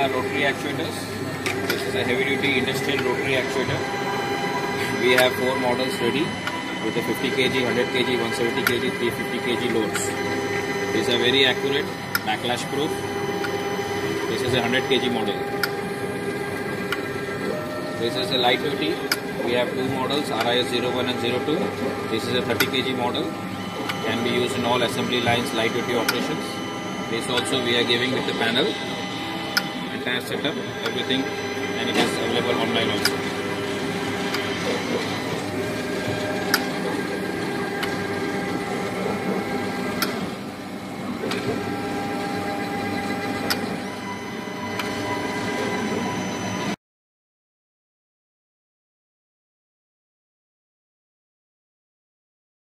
are rotary actuators. This is a heavy duty industrial rotary actuator. We have 4 models ready with the 50 kg, 100 kg, 170 kg, 350 kg loads. These are very accurate, backlash proof. This is a 100 kg model. This is a light duty. We have 2 models, RIS-01 and 02. This is a 30 kg model. Can be used in all assembly lines, light duty operations. This also we are giving with the panel, entire setup, everything, and it is available online also.